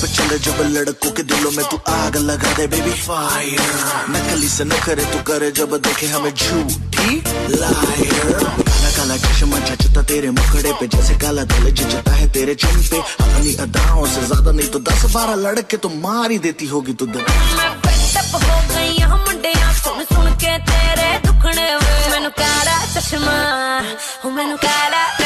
चले जब लड़कों के दिलों में तू आग लगा दे बेबी फायर। नकली से नखरे तू करे जब देखे हमें झूठी लायर। काला काला चश्मा जचता तेरे मुखड़े पे जैसे काला दिल जचता है तेरे चिन पे। अपनी अदाओं से ज्यादा नहीं तो 10-12 लड़के तो मार ही देती होगी तू दिन। मैं पेटअप हो गई हम मुंडिया सुन सुन के तेरे दुखने वे। मैनू काला चश्मा हो मैनू काला